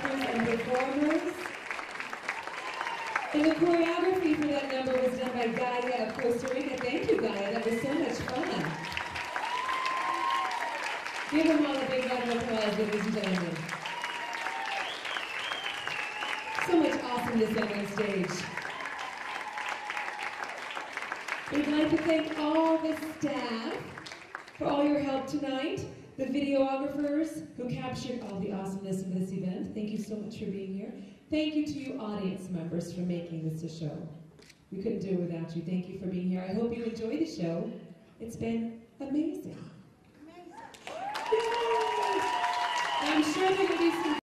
dancers and performers. And the choreography for that number was done by Gaia of Costa Rica. Thank you, Gaia. That was so much fun. Give them all a big round of applause, ladies and gentlemen. So much awesomeness on stage. We'd like to thank all the staff for all your help tonight, the videographers who captured all the awesomeness of this event. Thank you so much for being here. Thank you to you audience members for making this a show. We couldn't do it without you. Thank you for being here. I hope you enjoy the show. It's been amazing. I'm sure there will be some